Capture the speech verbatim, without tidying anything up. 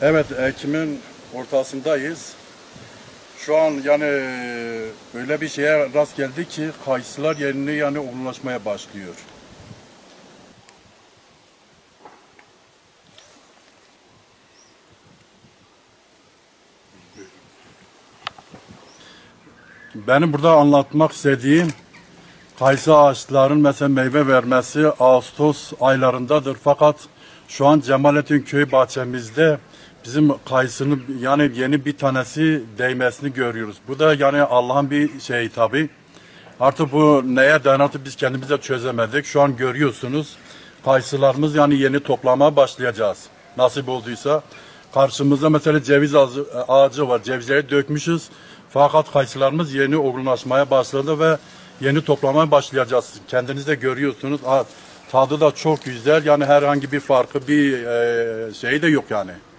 Evet, Ekim'in ortasındayız. Şu an yani öyle bir şeye rast geldi ki kayısılar yerini yani olgunlaşmaya başlıyor. Benim burada anlatmak istediğim kayısı ağaçların mesela meyve vermesi Ağustos aylarındadır. Fakat şu an Cemalettin köy bahçemizde bizim kayısının yani yeni bir tanesi değmesini görüyoruz. Bu da yani Allah'ın bir şeyi tabii. Artık bu neye dayanatı biz kendimiz de çözemedik. Şu an görüyorsunuz kayısılarımız yani yeni toplamaya başlayacağız. Nasip olduysa. Karşımızda mesela ceviz ağacı, ağacı var. Cevizleri dökmüşüz. Fakat kayısılarımız yeni olgunlaşmaya başladı ve yeni toplamaya başlayacağız. Kendiniz de görüyorsunuz. Tadı da çok güzel. Yani herhangi bir farkı bir e, şey de yok yani.